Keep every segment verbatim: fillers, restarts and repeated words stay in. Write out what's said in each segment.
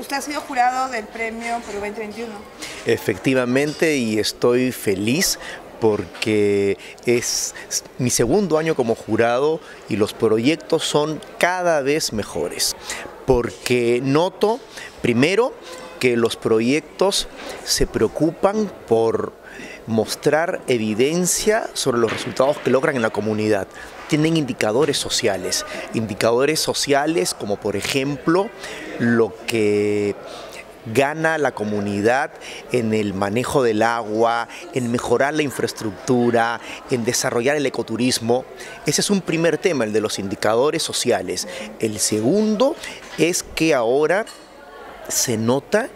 usted ha sido jurado del premio Perú veinte veintiuno. Efectivamente, y estoy feliz porque es mi segundo año como jurado y los proyectos son cada vez mejores. Porque noto, primero, que los proyectos se preocupan por mostrar evidencia sobre los resultados que logran en la comunidad. Tienen indicadores sociales, indicadores sociales como por ejemplo lo que gana la comunidad en el manejo del agua, en mejorar la infraestructura, en desarrollar el ecoturismo. Ese es un primer tema, el de los indicadores sociales. El segundo es que ahora se nota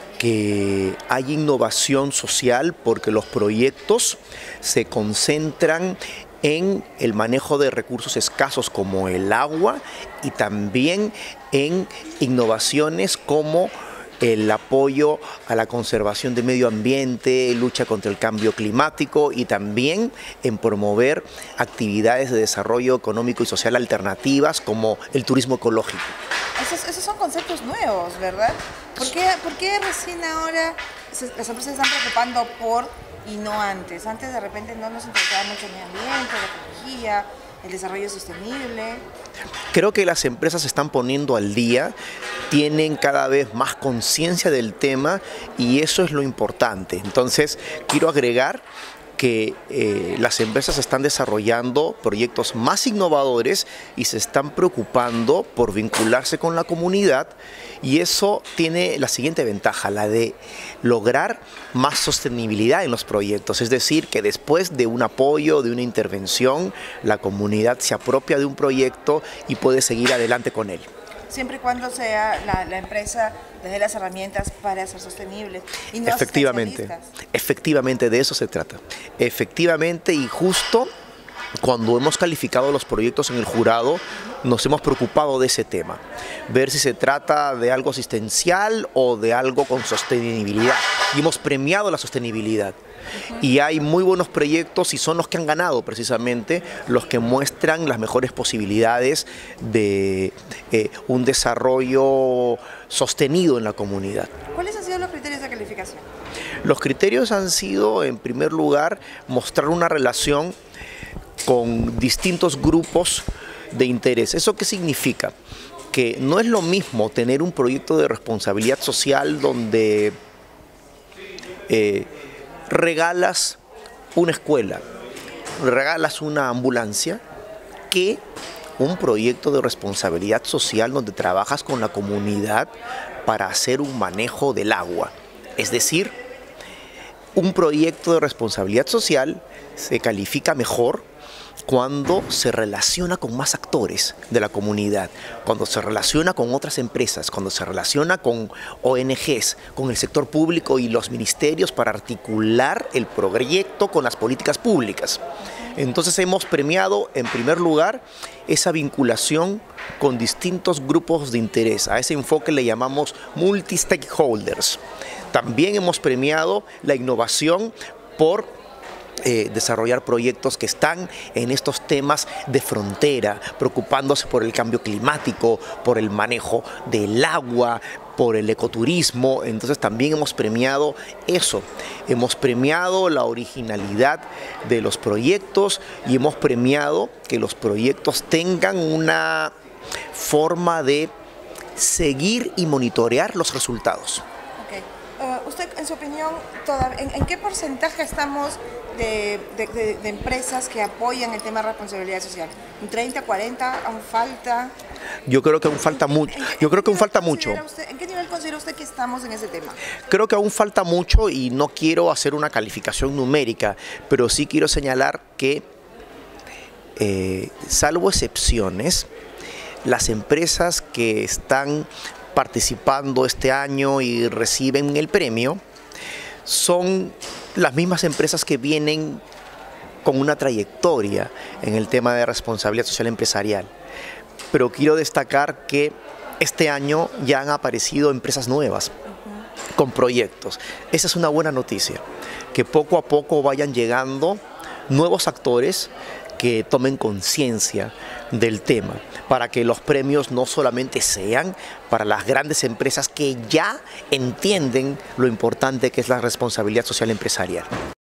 que hay innovación social porque los proyectos se concentran en el manejo de recursos escasos como el agua y también en innovaciones como el apoyo a la conservación del medio ambiente, lucha contra el cambio climático y también en promover actividades de desarrollo económico y social alternativas como el turismo ecológico. Esos, esos son conceptos nuevos, ¿verdad? ¿Por qué, por qué recién ahora se, las empresas se están preocupando por y no antes? Antes de repente no nos interesaba mucho el medio ambiente, la ecología, el desarrollo sostenible. Creo que las empresas se están poniendo al día, tienen cada vez más conciencia del tema y eso es lo importante. Entonces, quiero agregar que eh, las empresas están desarrollando proyectos más innovadores y se están preocupando por vincularse con la comunidad y eso tiene la siguiente ventaja, la de lograr más sostenibilidad en los proyectos, es decir, que después de un apoyo, de una intervención, la comunidad se apropia de un proyecto y puede seguir adelante con él. Siempre y cuando sea la, la empresa desde las herramientas para ser sostenibles y no efectivamente, efectivamente de eso se trata. Efectivamente y justo cuando hemos calificado los proyectos en el jurado nos hemos preocupado de ese tema, ver si se trata de algo asistencial o de algo con sostenibilidad y hemos premiado la sostenibilidad. Y hay muy buenos proyectos y son los que han ganado precisamente, los que muestran las mejores posibilidades de eh, un desarrollo sostenido en la comunidad. ¿Cuáles han sido los criterios de calificación? Los criterios han sido, en primer lugar, mostrar una relación con distintos grupos de interés. ¿Eso qué significa? Que no es lo mismo tener un proyecto de responsabilidad social donde eh, regalas una escuela, regalas una ambulancia, que un proyecto de responsabilidad social donde trabajas con la comunidad para hacer un manejo del agua. Es decir, un proyecto de responsabilidad social se califica mejor cuando se relaciona con más actores de la comunidad, cuando se relaciona con otras empresas, cuando se relaciona con O N Ges, con el sector público y los ministerios para articular el proyecto con las políticas públicas. Entonces hemos premiado en primer lugar esa vinculación con distintos grupos de interés. A ese enfoque le llamamos multi-stakeholders. También hemos premiado la innovación por Eh, desarrollar proyectos que están en estos temas de frontera, preocupándose por el cambio climático, por el manejo del agua, por el ecoturismo. Entonces también hemos premiado eso, hemos premiado la originalidad de los proyectos y hemos premiado que los proyectos tengan una forma de seguir y monitorear los resultados. Uh, usted, en su opinión, ¿en, ¿en qué porcentaje estamos de, de, de, de empresas que apoyan el tema de responsabilidad social? ¿Un treinta, cuarenta? ¿Aún falta? Yo creo que aún falta mucho. Yo creo que aún falta mucho. Usted, ¿En qué nivel considera usted que estamos en ese tema? Creo que aún falta mucho y no quiero hacer una calificación numérica, pero sí quiero señalar que, eh, salvo excepciones, las empresas que están participando este año y reciben el premio son las mismas empresas que vienen con una trayectoria en el tema de responsabilidad social empresarial. Pero quiero destacar que este año ya han aparecido empresas nuevas con proyectos. Esa es una buena noticia, que poco a poco vayan llegando nuevos actores que tomen conciencia del tema, para que los premios no solamente sean para las grandes empresas que ya entienden lo importante que es la responsabilidad social empresarial.